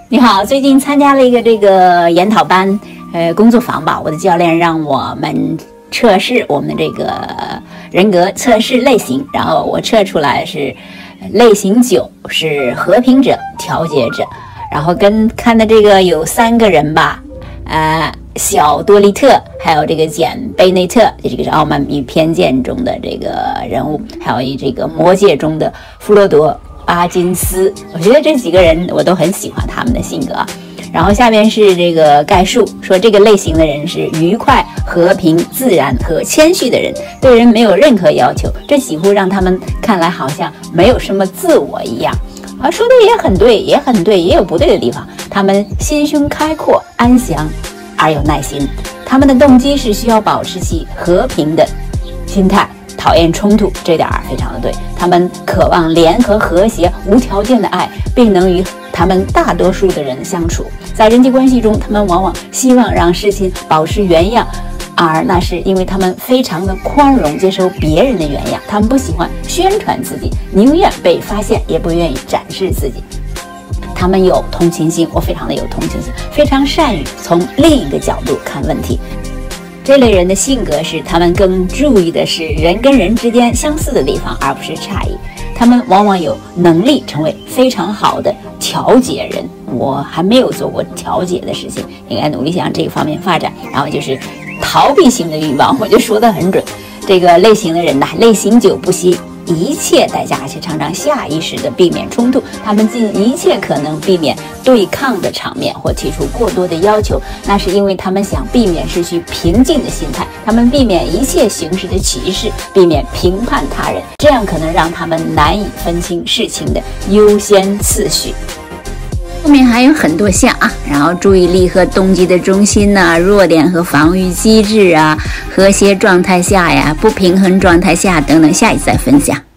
你好，最近参加了一个这个研讨班，工作坊吧。我的教练让我们测试我们的这个人格测试类型，然后我测出来是类型9，是和平者、调节者。然后看的这个有3个人吧，小多利特，还有这个简贝内特，这个是《傲慢与偏见》中的这个人物，还有这个《魔戒》中的弗罗多巴金斯。我觉得这几个人我都很喜欢他们的性格。然后下面是这个概述，说这个类型的人是愉快、和平、自然和谦虚的人，对人没有任何要求，这几乎让他们看来好像没有什么自我一样。说的也很对，也很对，也有不对的地方。他们心胸开阔、安详而有耐心，他们的动机是需要保持其和平的心态，讨厌冲突，这点非常的对。他们渴望联合、和谐、无条件的爱，并能与他们大多数的人相处。在人际关系中，他们往往希望让事情保持原样，而那是因为他们非常的宽容，接受别人的原样。他们不喜欢宣传自己，宁愿被发现，也不愿意展示自己。他们有同情心，我非常的有同情心，非常善于从另一个角度看问题。这类人的性格是，他们更注意的是人跟人之间相似的地方，而不是差异。他们往往有能力成为非常好的调解人。我还没有做过调解的事情，应该努力向这个方面发展。然后就是逃避型的欲望，我就说得很准。这个类型的人呢，类型9不惜一切代价，而且常常下意识地避免冲突。他们尽一切可能避免对抗的场面或提出过多的要求，那是因为他们想避免失去平静的心态。他们避免一切形式的歧视，避免评判他人，这样可能让他们难以分清事情的优先次序。后面还有很多项然后注意力和动机的中心弱点和防御机制和谐状态下不平衡状态下等等，下一次再分享。